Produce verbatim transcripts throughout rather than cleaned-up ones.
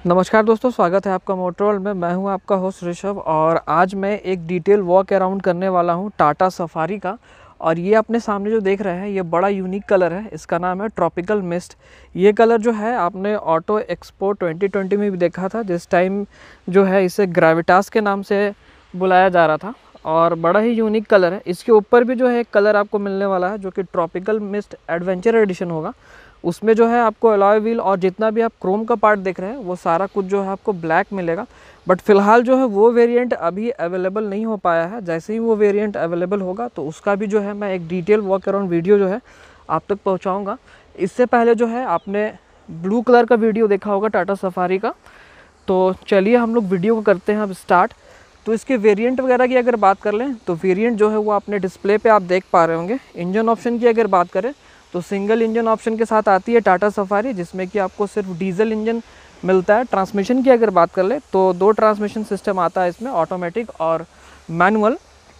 नमस्कार दोस्तों, स्वागत है आपका मोटर वर्ल्ड में। मैं हूं आपका होस्ट ऋषभ और आज मैं एक डिटेल वॉक अराउंड करने वाला हूं टाटा सफारी का। और ये अपने सामने जो देख रहे हैं ये बड़ा यूनिक कलर है, इसका नाम है ट्रॉपिकल मिस्ट। ये कलर जो है आपने ऑटो एक्सपो ट्वेंटी ट्वेंटी में भी देखा था, जिस टाइम जो है इसे ग्रेविटास के नाम से बुलाया जा रहा था और बड़ा ही यूनिक कलर है। इसके ऊपर भी जो है एक कलर आपको मिलने वाला है जो कि ट्रॉपिकल मिस्ट एडवेंचर एडिशन होगा। उसमें जो है आपको अलॉय व्हील और जितना भी आप क्रोम का पार्ट देख रहे हैं वो सारा कुछ जो है आपको ब्लैक मिलेगा। बट फिलहाल जो है वो वेरिएंट अभी अवेलेबल नहीं हो पाया है। जैसे ही वो वेरिएंट अवेलेबल होगा तो उसका भी जो है मैं एक डिटेल वॉक अराउंड वीडियो जो है आप तक पहुंचाऊंगा। इससे पहले जो है आपने ब्लू कलर का वीडियो देखा होगा टाटा सफारी का, तो चलिए हम लोग वीडियो को करते हैं अब स्टार्ट। तो इसके वेरिएंट वगैरह की अगर बात कर लें तो वेरिएंट जो है वो अपने डिस्प्ले पे आप देख पा रहे होंगे। इंजन ऑप्शन की अगर बात करें तो सिंगल इंजन ऑप्शन के साथ आती है टाटा सफारी, जिसमें कि आपको सिर्फ डीजल इंजन मिलता है। ट्रांसमिशन की अगर बात कर ले तो दो ट्रांसमिशन सिस्टम आता है इसमें, ऑटोमेटिक और मैनुअल।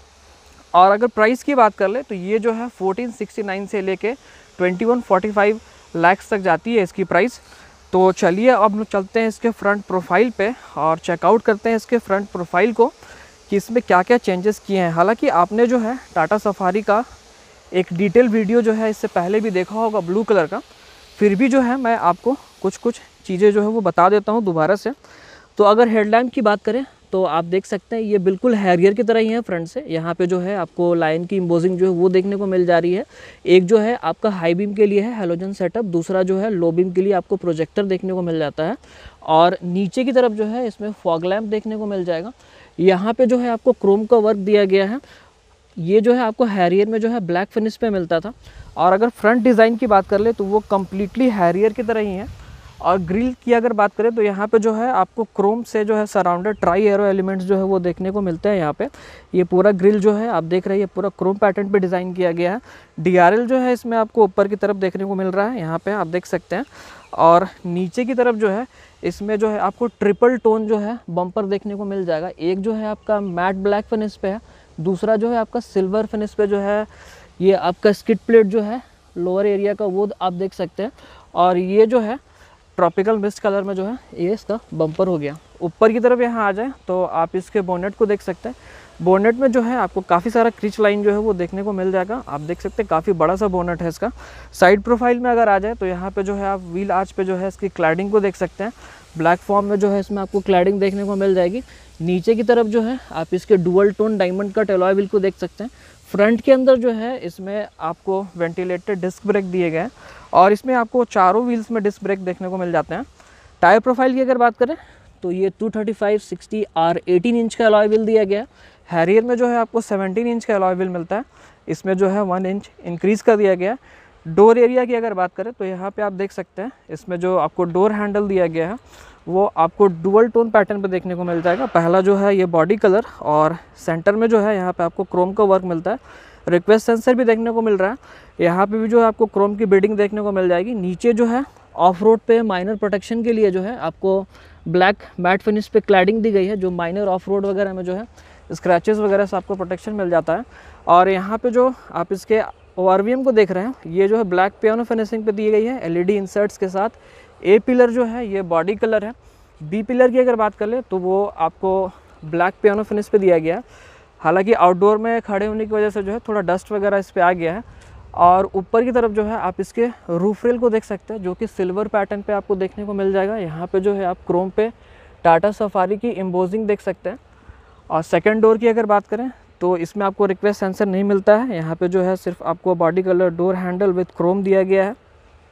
और अगर प्राइस की बात कर ले तो ये जो है फोर्टीन सिक्सटी नाइन से लेके twenty one forty five lakhs तक जाती है इसकी प्राइस। तो चलिए अब हम लोग चलते हैं इसके फ्रंट प्रोफाइल पे और चेकआउट करते हैं इसके फ्रंट प्रोफाइल को कि इसमें क्या क्या चेंजेस किए हैं। हालांकि आपने जो है टाटा सफारी का एक डिटेल वीडियो जो है इससे पहले भी देखा होगा ब्लू कलर का, फिर भी जो है मैं आपको कुछ कुछ चीज़ें जो है वो बता देता हूँ दोबारा से। तो अगर हेडलैम्प की बात करें तो आप देख सकते हैं ये बिल्कुल हैरियर की तरह ही है फ्रंट से। यहाँ पे जो है आपको लाइन की इम्बोजिंग जो है वो देखने को मिल जा रही है। एक जो है आपका हाई बीम के लिए है हेलोजन सेटअप, दूसरा जो है लो बीम के लिए आपको प्रोजेक्टर देखने को मिल जाता है। और नीचे की तरफ जो है इसमें फॉग लैम्प देखने को मिल जाएगा। यहाँ पे जो है आपको क्रोम का वर्क दिया गया है। ये जो है आपको हैरियर में जो है ब्लैक फिनिश पे मिलता था। और अगर फ्रंट डिज़ाइन की बात कर ले तो वो कम्प्लीटली हैरियर की तरह ही है। और ग्रिल की अगर बात करें तो यहाँ पे जो है आपको क्रोम से जो है सराउंडेड ट्राई एरो एलिमेंट्स जो है वो देखने को मिलते हैं। यहाँ पे ये पूरा ग्रिल जो है आप देख रहे हैं पूरा क्रोम पैटर्न पे डिज़ाइन किया गया है। डीआरएल जो है इसमें आपको ऊपर की तरफ देखने को मिल रहा है, यहाँ पे आप देख सकते हैं। और नीचे की तरफ जो है इसमें जो है आपको ट्रिपल टोन जो है बम्पर देखने को मिल जाएगा। एक जो है आपका मैट ब्लैक फिनिश पे है, दूसरा जो है आपका सिल्वर फिनिश पे जो है ये आपका स्किड प्लेट जो है लोअर एरिया का वो आप देख सकते हैं। और ये जो है ट्रॉपिकल मिस्ट कलर में जो है ये इसका बम्पर हो गया। ऊपर की तरफ यहाँ आ जाए तो आप इसके बोनेट को देख सकते हैं। बोनेट में जो है आपको काफ़ी सारा क्रिच लाइन जो है वो देखने को मिल जाएगा। आप देख सकते हैं काफ़ी बड़ा सा बोनेट है इसका। साइड प्रोफाइल में अगर आ जाए तो यहाँ पे जो है आप व्हील आर्च पे जो है इसकी क्लैडिंग को देख सकते हैं। ब्लैक फॉर्म में जो है इसमें आपको क्लैडिंग देखने को मिल जाएगी। नीचे की तरफ जो है आप इसके dual tone diamond cut alloy wheel को देख सकते हैं। फ्रंट के अंदर जो है इसमें आपको वेंटिलेटेड डिस्क ब्रेक दिए गए हैं और इसमें आपको चारों व्हील्स में डिस्क ब्रेक देखने को मिल जाते हैं। टायर प्रोफाइल की अगर बात करें तो ये two thirty five sixty R eighteen inch का अलॉय व्हील दिया गया है। हैरियर में जो है आपको सेवनटीन इंच का अलॉय व्हील मिलता है, इसमें जो है वन इंच इंक्रीज़ कर दिया गया है। डोर एरिया की अगर बात करें तो यहाँ पे आप देख सकते हैं इसमें जो आपको डोर हैंडल दिया गया है वो आपको डुअल टोन पैटर्न पे देखने को मिल जाएगा। पहला जो है ये बॉडी कलर और सेंटर में जो है यहाँ पे आपको क्रोम का वर्क मिलता है। रिक्वेस्ट सेंसर भी देखने को मिल रहा है। यहाँ पे भी जो है आपको क्रोम की बिडिंग देखने को मिल जाएगी। नीचे जो है ऑफ रोड पे माइनर प्रोटेक्शन के लिए जो है आपको ब्लैक मैट फिनिश पे क्लैडिंग दी गई है, जो माइनर ऑफ रोड वगैरह में जो है स्क्रैचेस वगैरह से आपको प्रोटेक्शन मिल जाता है। और यहाँ पे जो आप इसके ओ आर वी एम को देख रहे हैं ये जो है ब्लैक पियानो फिनिशिंग पे दी गई है एल ई डी इंसर्ट्स के साथ। ए पिलर जो है ये बॉडी कलर है। बी पिलर की अगर बात कर ले तो वो आपको ब्लैक पियानो फिनिश पे दिया गया है। हालांकि आउटडोर में खड़े होने की वजह से जो है थोड़ा डस्ट वगैरह इस पे आ गया है। और ऊपर की तरफ जो है आप इसके रूफ रेल को देख सकते हैं जो कि सिल्वर पैटर्न पे आपको देखने को मिल जाएगा। यहाँ पे जो है आप क्रोम पे टाटा सफारी की एम्बोजिंग देख सकते हैं। और सेकेंड डोर की अगर बात करें तो इसमें आपको रिक्वेस्ट सेंसर नहीं मिलता है। यहाँ पे जो है सिर्फ आपको body colour door handle with chrome दिया गया है।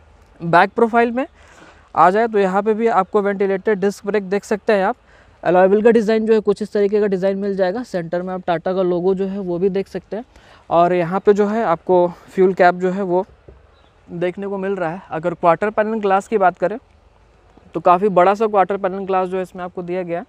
बैक प्रोफाइल में आ जाए तो यहाँ पे भी आपको वेंटिलेटेड डिस्क ब्रेक देख सकते हैं आप। अलॉय व्हील का डिज़ाइन जो है कुछ इस तरीके का डिज़ाइन मिल जाएगा। सेंटर में आप टाटा का लोगो जो है वो भी देख सकते हैं। और यहाँ पे जो है आपको फ्यूल कैप जो है वो देखने को मिल रहा है। अगर क्वार्टर पैनल ग्लास की बात करें तो काफ़ी बड़ा सा क्वार्टर पैनल ग्लास जो है इसमें आपको दिया गया है।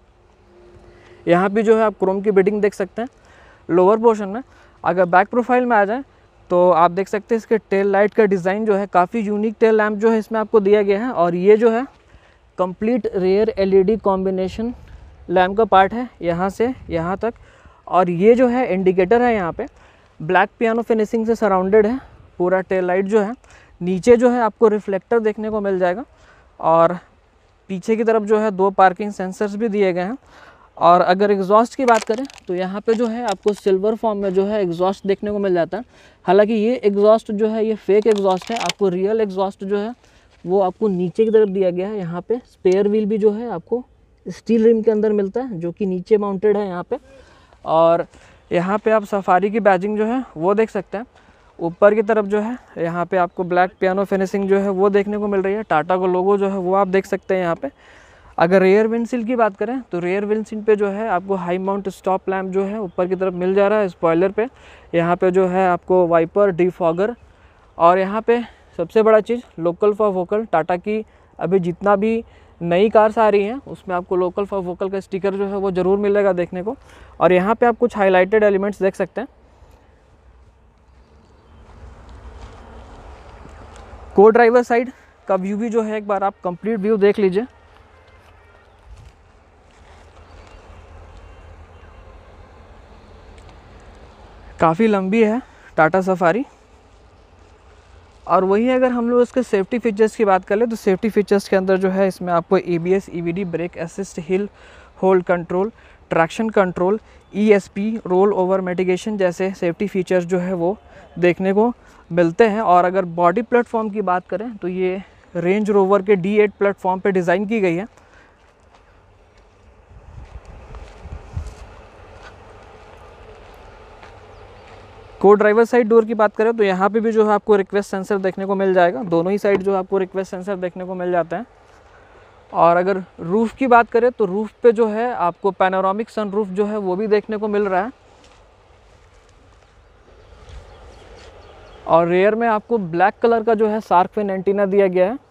यहाँ भी जो है आप क्रोम की बिडिंग देख सकते हैं लोअर पोर्शन में। अगर बैक प्रोफाइल में आ जाए तो आप देख सकते हैं इसके टेल लाइट का डिज़ाइन जो है काफ़ी यूनिक टेल लैंप जो है इसमें आपको दिया गया है। और ये जो है complete rear L E D combination lamp का पार्ट है यहाँ से यहाँ तक। और ये जो है इंडिकेटर है यहाँ पे ब्लैक पियानो फिनिशिंग से सराउंडेड है पूरा टेल लाइट जो है। नीचे जो है आपको रिफ्लेक्टर देखने को मिल जाएगा और पीछे की तरफ जो है दो पार्किंग सेंसर्स भी दिए गए हैं। और अगर एग्जॉस्ट की बात करें तो यहाँ पे जो है आपको सिल्वर फॉर्म में जो है एग्जॉस्ट देखने को मिल जाता है। हालांकि ये एग्जॉस्ट जो है ये फेक एग्जॉस्ट है, आपको रियल एग्जॉस्ट जो है वो आपको नीचे की तरफ दिया गया है। यहाँ पे स्पेयर व्हील भी जो है आपको स्टील रिम के अंदर मिलता है, जो कि नीचे माउंटेड है यहाँ पे। और यहाँ पे आप सफारी की बैजिंग जो है वो देख सकते हैं। ऊपर की तरफ जो है यहाँ पे आपको ब्लैक पियानो फिनिशिंग जो है वो देखने को मिल रही है। टाटा का लोगो जो है वो आप देख सकते हैं यहाँ पे। अगर रेयर विंडशील्ड की बात करें तो रेयर विंडशील्ड पे जो है आपको हाई माउंट स्टॉप लैम्प जो है ऊपर की तरफ मिल जा रहा है स्पॉइलर पे। यहाँ पे जो है आपको वाइपर, डिफॉगर, और यहाँ पे सबसे बड़ा चीज़ लोकल फॉर वोकल। टाटा की अभी जितना भी नई कार्स आ रही हैं उसमें आपको लोकल फॉर वोकल का स्टिकर जो है वो ज़रूर मिलेगा देखने को। और यहाँ पे आप कुछ हाईलाइटेड एलिमेंट्स देख सकते हैं। को ड्राइवर साइड का व्यू भी जो है एक बार आप कंप्लीट व्यू देख लीजिए। काफ़ी लंबी है टाटा सफारी। और वही अगर हम लोग इसके सेफ्टी फीचर्स की बात कर ले तो सेफ्टी फीचर्स के अंदर जो है इसमें आपको A B S, E V D, brake assist, hill hold control, traction control, E S P, roll over mitigation जैसे सेफ्टी फीचर्स जो है वो देखने को मिलते हैं। और अगर बॉडी प्लेटफॉर्म की बात करें तो ये रेंज रोवर के डी एट प्लेटफॉर्म पे डिज़ाइन की गई है। को ड्राइवर साइड डोर की बात करें तो यहाँ पे भी जो है आपको रिक्वेस्ट सेंसर देखने को मिल जाएगा। दोनों ही साइड जो है आपको रिक्वेस्ट सेंसर देखने को मिल जाता है। और अगर रूफ़ की बात करें तो रूफ़ पे जो है आपको पैनोरामिक सनरूफ जो है वो भी देखने को मिल रहा है। और रेयर में आपको ब्लैक कलर का जो है शार्क फिन एंटीना दिया गया है।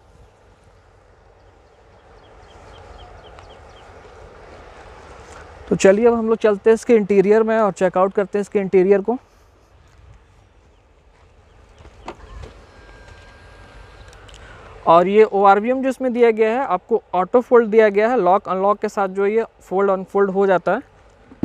तो चलिए अब हम लोग चलते हैं इसके इंटीरियर में और चेकआउट करते हैं इसके इंटीरियर को। और ये ओ आर वी एम जो इसमें दिया गया है आपको ऑटो फोल्ड दिया गया है। लॉक अनलॉक के साथ जो ये फोल्ड अनफोल्ड हो जाता है।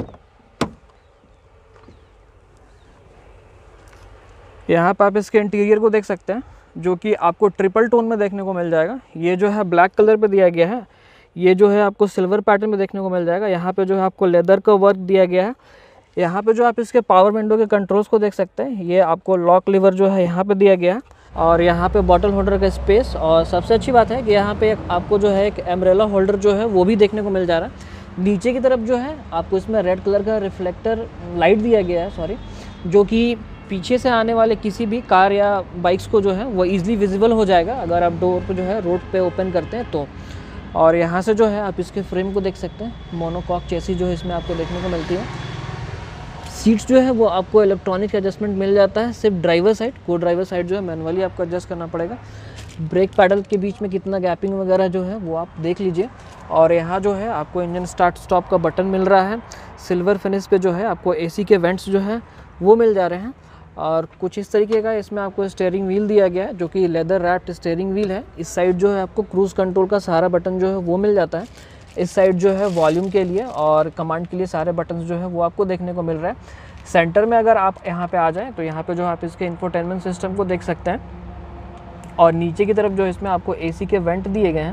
यहाँ पर आप इसके इंटीरियर को देख सकते हैं जो कि आपको ट्रिपल टोन में देखने को मिल जाएगा। ये जो है ब्लैक कलर पे दिया गया है, ये जो है आपको सिल्वर पैटर्न में देखने को मिल जाएगा। यहाँ पे जो है आपको लेदर का वर्क दिया गया है। यहाँ पे जो आप इसके पावर विंडो के कंट्रोल्स को देख सकते हैं, ये आपको लॉक लीवर जो है यहाँ पे दिया गया है। और यहाँ पे बॉटल होल्डर का स्पेस, और सबसे अच्छी बात है कि यहाँ पे आपको जो है एक एम्ब्रेला होल्डर जो है वो भी देखने को मिल जा रहा है। नीचे की तरफ जो है आपको इसमें रेड कलर का रिफ्लेक्टर लाइट दिया गया है, सॉरी, जो कि पीछे से आने वाले किसी भी कार या बाइक्स को जो है वो ईजिली विजिबल हो जाएगा अगर आप डोर को जो है रोड पे ओपन करते हैं तो। और यहाँ से जो है आप इसके फ्रेम को देख सकते हैं। मोनोकॉक चेसी जो है इसमें आपको देखने को मिलती है। सीट्स जो है वो आपको इलेक्ट्रॉनिक एडजस्टमेंट मिल जाता है, सिर्फ ड्राइवर साइड। को ड्राइवर साइड जो है मैनुअली आपको एडजस्ट करना पड़ेगा। ब्रेक पैडल के बीच में कितना गैपिंग वगैरह जो है वो आप देख लीजिए। और यहाँ जो है आपको इंजन स्टार्ट स्टॉप का बटन मिल रहा है। सिल्वर फिनिश पे जो है आपको एसी के वेंट्स जो है वो मिल जा रहे हैं। और कुछ इस तरीके का इसमें आपको स्टीयरिंग व्हील दिया गया है जो कि लेदर रैप्ड स्टीयरिंग व्हील है। इस साइड जो है आपको क्रूज़ कंट्रोल का सारा बटन जो है वो मिल जाता है। इस साइड जो है वॉल्यूम के लिए और कमांड के लिए सारे बटन जो है वो आपको देखने को मिल रहा है। सेंटर में अगर आप यहाँ पे आ जाएं तो यहाँ पे जो आप इसके इंफोटेनमेंट सिस्टम को देख सकते हैं। और नीचे की तरफ जो है इसमें आपको एसी के वेंट दिए गए हैं।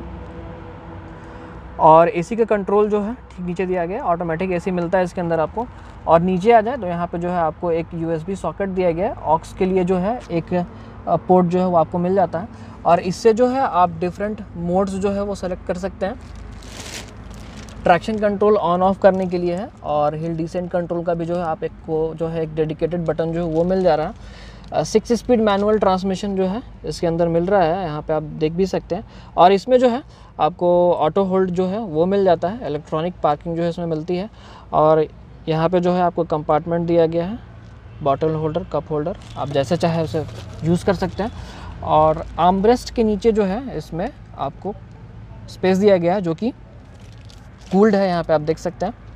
और एसी का कंट्रोल जो है ठीक नीचे दिया गया है। ऑटोमेटिक एसी मिलता है इसके अंदर आपको। और नीचे आ जाए तो यहाँ पे जो है आपको एक यूएसबी सॉकेट दिया गया है। ऑक्स के लिए जो है एक पोर्ट जो है वो आपको मिल जाता है। और इससे जो है आप डिफरेंट मोड्स जो है वो सेलेक्ट कर सकते हैं। ट्रैक्शन कंट्रोल ऑन ऑफ करने के लिए है। और हिल डिसेंट कंट्रोल का भी जो है आप एक को जो है एक डेडिकेटेड बटन जो है वो मिल जा रहा है। सिक्स स्पीड मैनुअल ट्रांसमिशन जो है इसके अंदर मिल रहा है, यहाँ पे आप देख भी सकते हैं। और इसमें जो है आपको ऑटो होल्ड जो है वो मिल जाता है। इलेक्ट्रॉनिक पार्किंग जो है इसमें मिलती है। और यहाँ पे जो है आपको कंपार्टमेंट दिया गया है, बॉटल होल्डर, कप होल्डर, आप जैसे चाहे उसे यूज़ कर सकते हैं। और आर्मरेस्ट के नीचे जो है इसमें आपको स्पेस दिया गया है जो कि कूल्ड है। यहाँ पे आप देख सकते हैं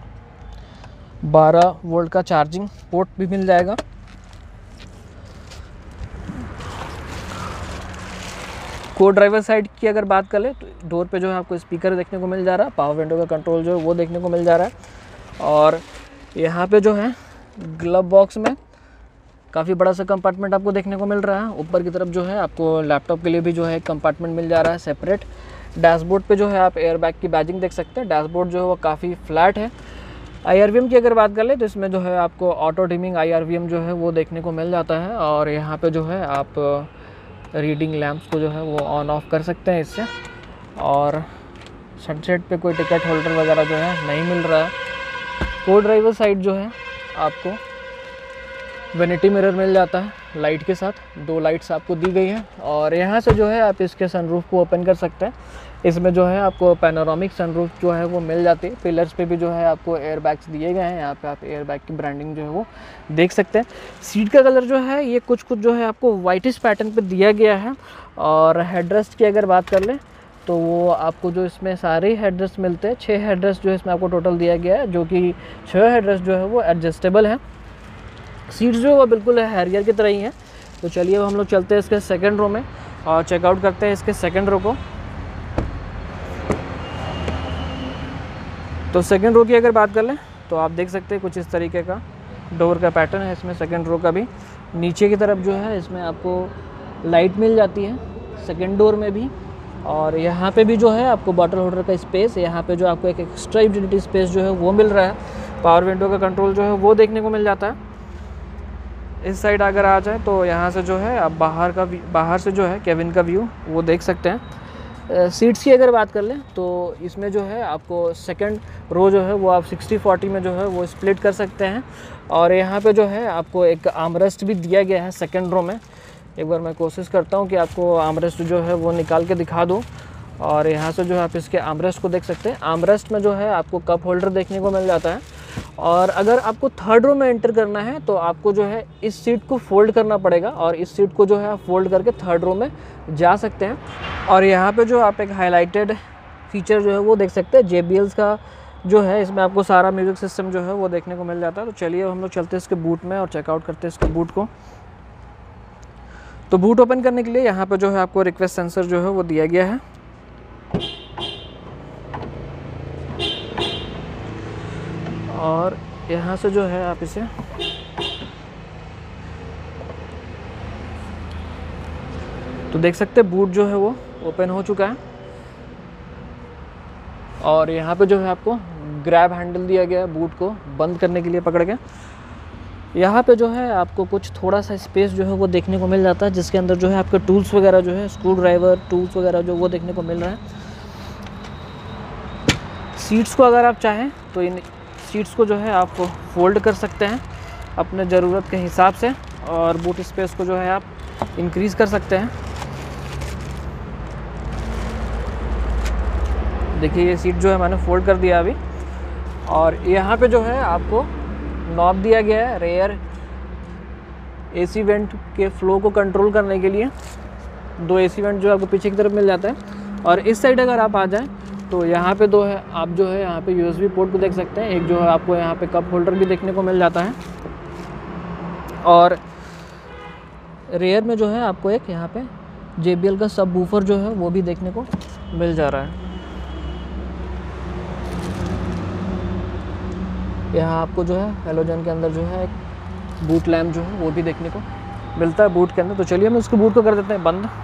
बारह वोल्ट का चार्जिंग पोर्ट भी मिल जाएगा। को ड्राइवर साइड की अगर बात कर ले तो डोर पे जो है आपको स्पीकर देखने को मिल जा रहा है। पावर विंडो का कंट्रोल जो है वो देखने को मिल जा रहा है। और यहाँ पे जो है ग्लव बॉक्स में काफ़ी बड़ा सा कंपार्टमेंट आपको देखने को मिल रहा है। ऊपर की तरफ जो है आपको लैपटॉप के लिए भी जो है एक कंपार्टमेंट मिल जा रहा है सेपरेट। डैशबोर्ड पे जो है आप एयरबैग की बैजिंग देख सकते हैं। डैशबोर्ड जो है वो काफ़ी फ्लैट है। आई आर वी एम की अगर बात कर ले तो इसमें जो है आपको auto dimming I R V M जो है वो देखने को मिल जाता है। और यहाँ पे जो है आप रीडिंग लैंप्स को जो है वो ऑन ऑफ कर सकते हैं इससे। और सनसेट पे कोई टिकट होल्डर वगैरह जो है नहीं मिल रहा है। को ड्राइवर साइड जो है आपको वेनिटी मिरर मिल जाता है लाइट के साथ, दो लाइट्स आपको दी गई हैं। और यहाँ से जो है आप इसके सनरूफ को ओपन कर सकते हैं। इसमें जो है आपको पैनोरामिक सनरूफ जो है वो मिल जाती है। पिलर्स पे भी जो है आपको एयर बैग्स दिए गए हैं। यहाँ पे आप एयर बैग की ब्रांडिंग जो है वो देख सकते हैं। सीट का कलर जो है ये कुछ कुछ जो है आपको वाइटिश पैटर्न पे दिया गया है। और हेडरेस्ट की अगर बात कर लें तो वो आपको जो इसमें सारे हेडरेस्ट मिलते हैं, छः हेडरेस्ट जो है इसमें आपको टोटल दिया गया है, जो कि छः हेडरेस्ट जो है वो एडजस्टेबल है। सीट्स जो है वो बिल्कुल हैरियर की तरह ही हैं। तो चलिए अब हम लोग चलते हैं इसके सेकंड रो में और चेकआउट करते हैं इसके सेकंड रो को। तो सेकंड रो की अगर बात कर लें तो आप देख सकते हैं कुछ इस तरीके का डोर का पैटर्न है इसमें सेकंड रो का भी। नीचे की तरफ जो है इसमें आपको लाइट मिल जाती है सेकंड डोर में भी। और यहाँ पे भी जो है आपको बॉटल होल्डर का स्पेस, यहाँ पे जो आपको एक एक्स्ट्रा यूटिलिटी स्पेस जो है वो मिल रहा है। पावर विंडो का कंट्रोल जो है वो देखने को मिल जाता है। इस साइड अगर आ जाए तो यहाँ से जो है आप बाहर का बाहर से जो है केबिन का व्यू वो देख सकते हैं। सीट्स की अगर बात कर लें तो इसमें जो है आपको सेकंड रो जो है वो आप सिक्सटी फोर्टी में जो है वो स्प्लिट कर सकते हैं। और यहाँ पे जो है आपको एक आर्मरेस्ट भी दिया गया है सेकंड रो में। एक बार मैं कोशिश करता हूँ कि आपको आर्मरेस्ट जो है वो निकाल के दिखा दूँ। और यहाँ से जो है आप इसके आर्मरेस्ट को देख सकते हैं। आर्मरेस्ट में जो है आपको कप होल्डर देखने को मिल जाता है। और अगर आपको थर्ड रो में एंटर करना है तो आपको जो है इस सीट को फोल्ड करना पड़ेगा और इस सीट को जो है आप फोल्ड करके थर्ड रो में जा सकते हैं। और यहाँ पे जो आप एक हाईलाइटेड फीचर जो है वो देख सकते हैं जे बी एल्स का जो है, इसमें आपको सारा म्यूजिक सिस्टम जो है वो देखने को मिल जाता है। तो चलिए हम लोग चलते हैं इसके बूट में और चेकआउट करते हैं इसके बूट को। तो बूट ओपन करने के लिए यहाँ पे जो है आपको रिक्वेस्ट सेंसर जो है वो दिया गया है। और यहाँ से जो है आप इसे तो देख सकते हैं बूट जो है वो ओपन हो चुका है। और यहाँ पे जो है आपको ग्रैब हैंडल दिया गया है बूट को बंद करने के लिए पकड़ के। यहाँ पे जो है आपको कुछ थोड़ा सा स्पेस जो है वो देखने को मिल जाता है, जिसके अंदर जो है आपके टूल्स वगैरह जो है स्क्रू ड्राइवर टूल्स वगैरह जो वो देखने को मिल रहा है। सीट्स को अगर आप चाहें तो इन सीट्स को जो है आप फोल्ड कर सकते हैं अपने ज़रूरत के हिसाब से। और बूट स्पेस को जो है आप इंक्रीज़ कर सकते हैं। देखिए ये सीट जो है मैंने फोल्ड कर दिया अभी। और यहाँ पे जो है आपको नॉब दिया गया है रेयर एसी वेंट के फ्लो को कंट्रोल करने के लिए। दो एसी वेंट जो आपको पीछे की तरफ मिल जाता है। और इस साइड अगर आप आ जाएं तो यहाँ पे दो है आप जो है यहाँ पे यू एस बी पोर्ट को देख सकते हैं। एक जो है आपको यहाँ पे कप होल्डर भी देखने को मिल जाता है। और रेयर में जो है आपको एक यहाँ पे जे बी एल का सब वूफर जो है वो भी देखने को मिल जा रहा है। यहाँ आपको जो है हेलोजन के अंदर जो है एक बूट लैम्प जो है वो भी देखने को मिलता है बूट के अंदर। तो चलिए हम उसको बूट को कर देते हैं बंद।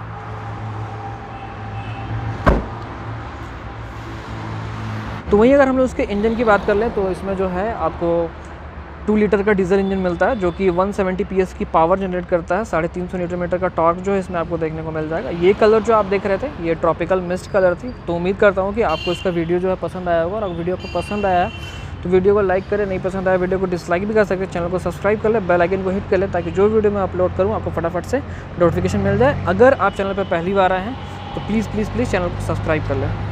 तो वहीं अगर हम लोग उसके इंजन की बात कर लें तो इसमें जो है आपको टू लीटर का डीजल इंजन मिलता है, जो कि वन सेवेंटी पी एस की पावर जनरेट करता है। साढ़े तीन सौ न्यूटन मीटर का टॉर्क जो है इसमें आपको देखने को मिल जाएगा। ये कलर जो आप देख रहे थे ये ट्रॉपिकल मिस्ट कलर थी। तो उम्मीद करता हूँ कि आपको इसका वीडियो जो है पसंद आया होगा। और वीडियो को पसंद आया है तो वीडियो को लाइक करें, नहीं पसंद आया वीडियो को डिसलाइक भी कर सकते हैं। चैनल को सब्सक्राइब कर ले, बेल आइकन को हिट कर ले, ताकि जो वीडियो मैं अपलोड करूँ आपको फटाफट से नोटिफिकेशन मिल जाए। अगर आप चैनल पर पहली बार आए हैं तो प्लीज़ प्लीज़ प्लीज़ चैनल को सब्सक्राइब कर लें।